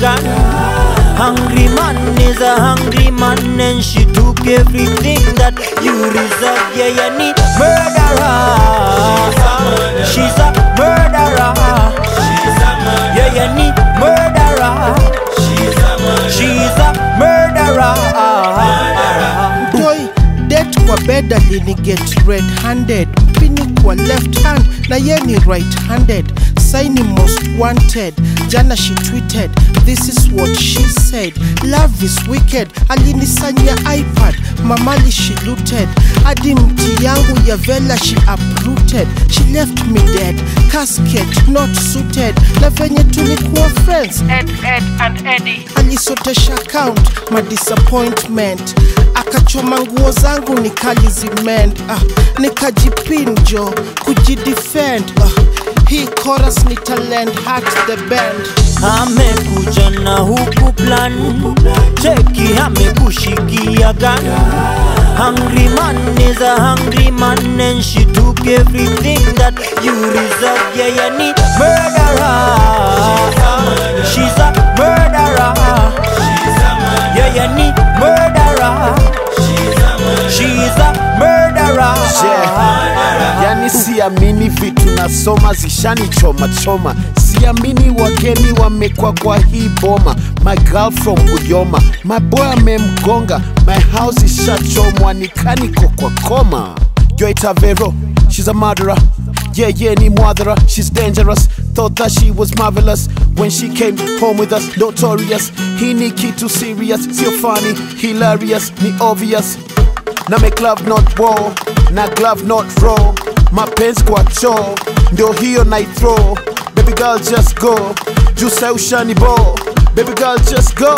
gun. Hungry man is a hungry man, and she took everything that you reserve. Yeah, you need murderer. She's a murderer. Yeah, you need murderer. She's a murderer. Boy, dead kwa bed alini get red-handed. Pini kwa left hand na yeni right-handed. Signing most wanted. Jana she tweeted, this is what she said. Love is wicked. Alinisanya iPad, mamali she looted. Adi mti yangu ya vela she uprooted. She left me dead, casket not suited. Na venye tulikuwa friends, Ed and Eddie. Alisotesha count, my disappointment. Akachoma nguo zangu nikalizimend. Nikajipinjo, kujidefend. Hii chorus ni talent, hack the band. Amekuja na huku plan, cheki amekushikia gun. Hungry man is a hungry man, and she took everything that you reserve. Yeah, you need murderer. She's a murderer. Yeah, you need murderer. She's a murderer. Yani siamini vitu nasoma zishani choma choma. Siamini wageni wamekwa kwa hii boma. My girl from Buyoma, my boy amemgonga. My house is shachomwa nikaniko kwa koma. Yoita Vero, she's a murderer. Yeah, ni mwadhara, she's dangerous. Thought that she was marvelous when she came home with us. Notorious, hii ni kitu serious. Sio funny, hilarious, ni obvious. Na make love not war, na glove not throw. Mapenzi kwa choo, ndio hiyo night throw. Baby girl just go, juice ushani bo. Baby girl just go.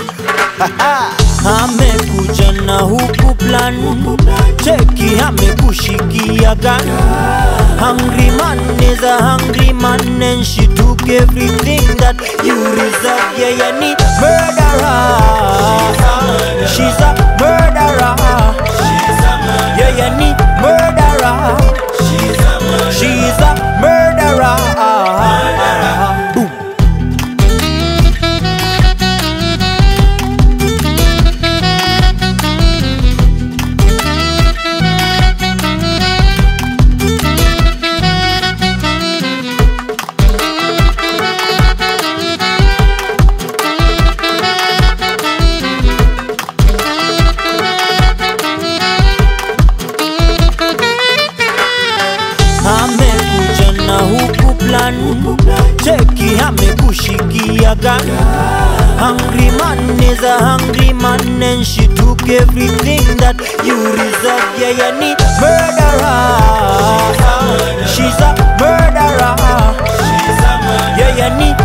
Amekuja na huku plan, cheki amekushikia gun. Hungry man is a hungry man, and she took everything that you reserve. Yeah, you need murderer. She's a murderer. Yeah, you need murderer. She's a murderer. Amekuja na huku plan, cheki amekushikia gun. Hungry man is a hungry man, and she took everything that you reserve. Yeah, you need murderer. She's a murderer. Yeah, you need